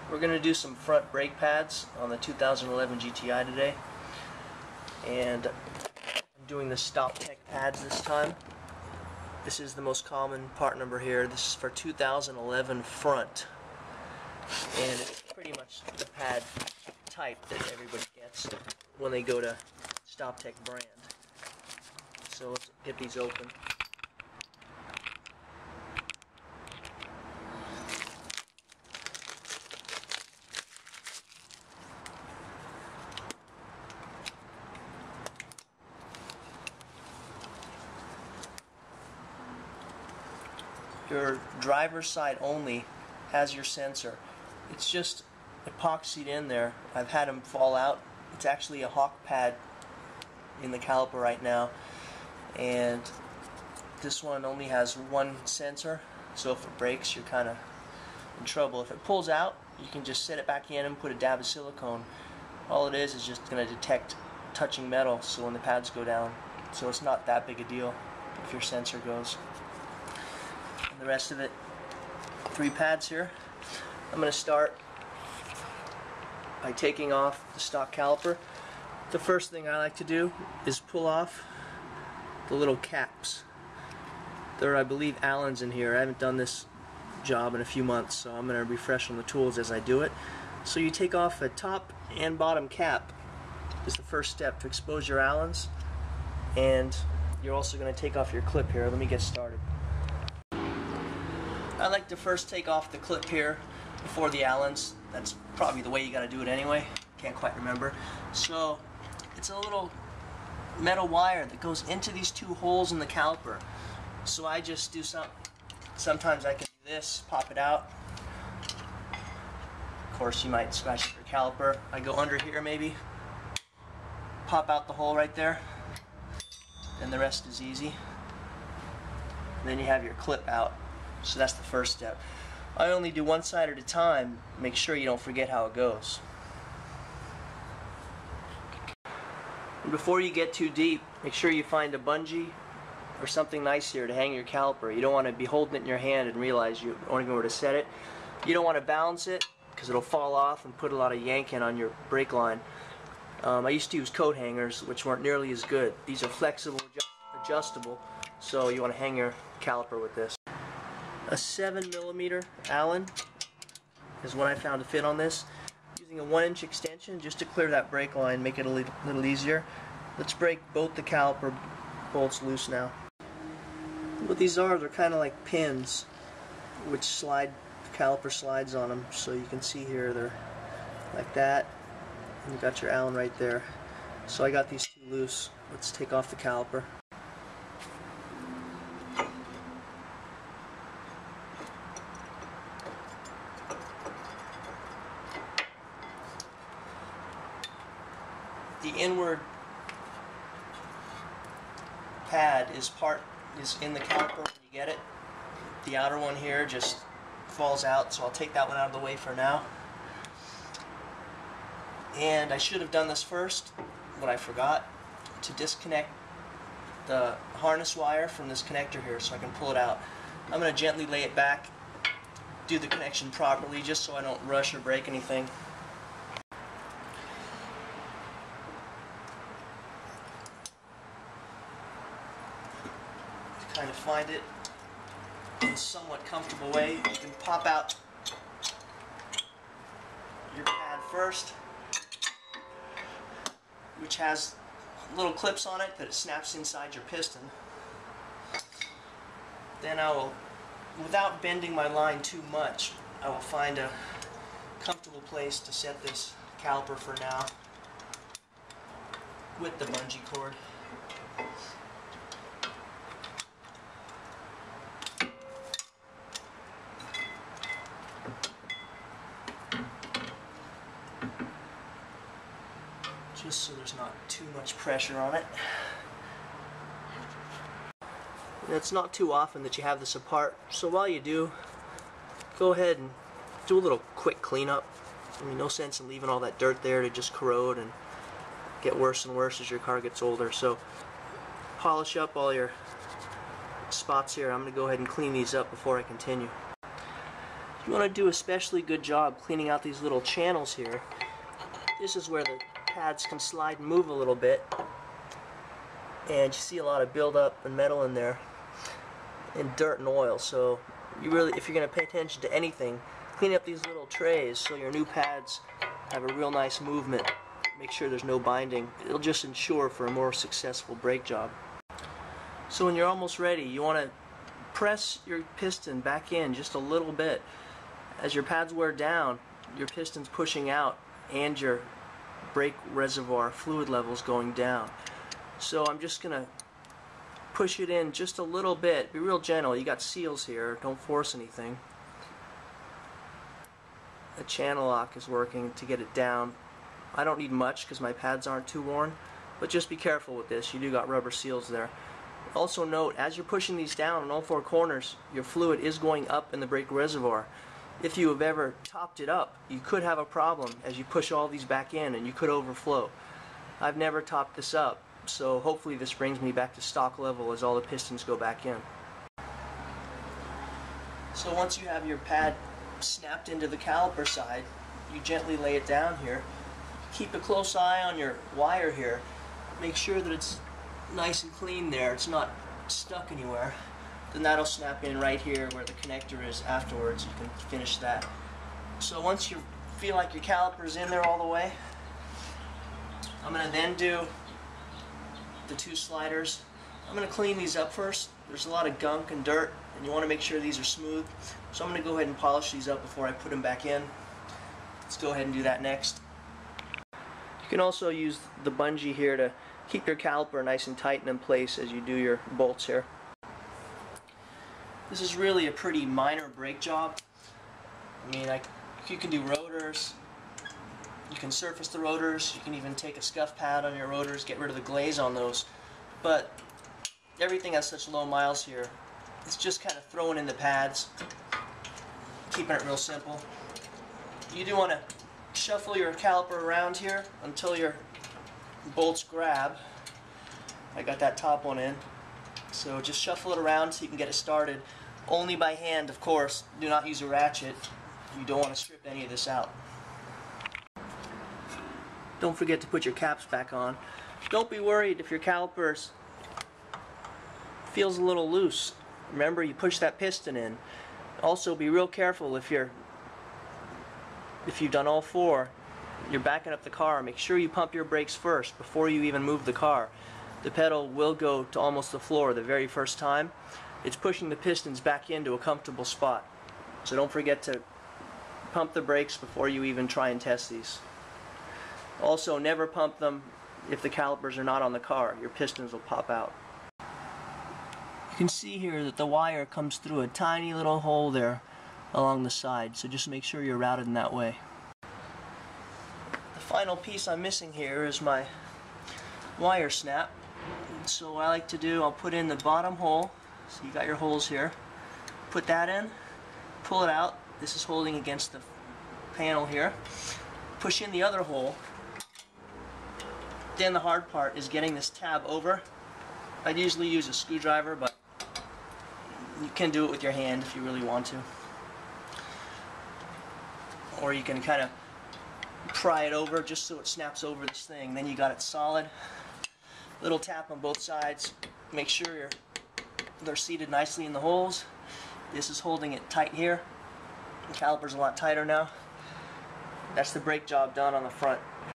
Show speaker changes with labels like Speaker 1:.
Speaker 1: We're going to do some front brake pads on the 2011 GTI today, and I'm doing the StopTech pads this time. This is the most common part number here. This is for 2011 front, and it's pretty much the pad type that everybody gets when they go to StopTech brand. So let's get these open. Your driver's side only has your sensor. It's just epoxied in there. I've had them fall out. It's actually a hawk pad in the caliper right now, and this one only has one sensor, so if it breaks you're kind of in trouble. If it pulls out, you can just set it back in and put a dab of silicone. All it is just going to detect touching metal, so when the pads go down, so it's not that big a deal if your sensor goes. And the rest of it, 3 pads here. I'm going to start by taking off the stock caliper. The first thing I like to do is pull off the little caps. There are, I believe, Allen's in here. I haven't done this job in a few months, so I'm going to refresh on the tools as I do it. So you take off a top and bottom cap is the first step to expose your Allen's, and you're also going to take off your clip here. Let me get started. I like to first take off the clip here before the Allen's. That's probably the way you got to do it anyway. Can't quite remember. So it's a little metal wire that goes into these 2 holes in the caliper. So I just do sometimes I can do this, pop it out. Of course you might scratch your caliper. I go under here maybe, pop out the hole right there, and the rest is easy. And then you have your clip out. So that's the first step. I only do one side at a time. Make sure you don't forget how it goes. And before you get too deep, make sure you find a bungee or something nice here to hang your caliper. You don't want to be holding it in your hand and realize you only know where to set it. You don't want to balance it because it'll fall off and put a lot of yank in on your brake line. I used to use coat hangers, which weren't nearly as good. These are flexible, adjustable, so you want to hang your caliper with this. A 7mm Allen is what I found to fit on this. Using a 1-inch extension just to clear that brake line, make it a little easier. Let's break both the caliper bolts loose now. What these are, they're kind of like pins which slide, the caliper slides on them. So you can see here they're like that, and you got your Allen right there. So I got these 2 loose. Let's take off the caliper. The inward pad is in the caliper when you get it. The outer one here just falls out, so I'll take that one out of the way for now. And I should have done this first, but I forgot to disconnect the harness wire from this connector here so I can pull it out. I'm going to gently lay it back, do the connection properly just so I don't rush or break anything. Kind of find it in a somewhat comfortable way. You can pop out your pad first, which has little clips on it that it snaps inside your piston. Then I will, without bending my line too much, I will find a comfortable place to set this caliper for now with the bungee cord. Just so there's not too much pressure on it. And it's not too often that you have this apart, so while you do, go ahead and do a little quick cleanup. I mean, no sense in leaving all that dirt there to just corrode and get worse and worse as your car gets older. So polish up all your spots here. I'm going to go ahead and clean these up before I continue. You want to do especially good job cleaning out these little channels here. This is where the pads can slide and move a little bit, and you see a lot of buildup and metal in there, and dirt and oil. So you really, if you're going to pay attention to anything, clean up these little trays so your new pads have a real nice movement. Make sure there's no binding. It'll just ensure for a more successful brake job. So when you're almost ready, you want to press your piston back in just a little bit. As your pads wear down, your piston's pushing out and your brake reservoir fluid level's going down. So I'm just going to push it in just a little bit. Be real gentle. You got seals here. Don't force anything. The channel lock is working to get it down. I don't need much because my pads aren't too worn, but just be careful with this. You do got rubber seals there. Also note, as you're pushing these down on all four corners, your fluid is going up in the brake reservoir. If you have ever topped it up, you could have a problem as you push all these back in, and you could overflow. I've never topped this up, so hopefully this brings me back to stock level as all the pistons go back in. So once you have your pad snapped into the caliper side, you gently lay it down here. Keep a close eye on your wire here. Make sure that it's nice and clean there. It's not stuck anywhere. Then that'll snap in right here where the connector is afterwards. You can finish that. So once you feel like your caliper's in there all the way, I'm going to then do the two sliders. I'm going to clean these up first. There's a lot of gunk and dirt, and you want to make sure these are smooth. So I'm going to go ahead and polish these up before I put them back in. Let's go ahead and do that next. You can also use the bungee here to keep your caliper nice and tight and in place as you do your bolts here. This is really a pretty minor brake job. I mean, you can do rotors, you can surface the rotors, you can even take a scuff pad on your rotors, get rid of the glaze on those. But everything has such low miles here. It's just kind of throwing in the pads, keeping it real simple. You do want to shuffle your caliper around here until your bolts grab. I got that top one in. So just shuffle it around so you can get it started. Only by hand, of course. Do not use a ratchet. You don't want to strip any of this out. Don't forget to put your caps back on. Don't be worried if your calipers feels a little loose. Remember, you push that piston in. Also, be real careful if you've done all four, you're backing up the car. Make sure you pump your brakes first before you even move the car. The pedal will go to almost the floor the very first time. It's pushing the pistons back into a comfortable spot. So don't forget to pump the brakes before you even try and test these. Also, never pump them if the calipers are not on the car. Your pistons will pop out. You can see here that the wire comes through a tiny little hole there along the side, so just make sure you're routed in that way. The final piece I'm missing here is my wire snap. So what I like to do, I'll put in the bottom hole. So you got your holes here. Put that in, pull it out. This is holding against the panel here. Push in the other hole. Then the hard part is getting this tab over. I'd usually use a screwdriver, but you can do it with your hand if you really want to. Or you can kind of pry it over just so it snaps over this thing. Then you got it solid. Little tap on both sides. Make sure they're seated nicely in the holes. This is holding it tight here. The caliper's a lot tighter now. That's the brake job done on the front.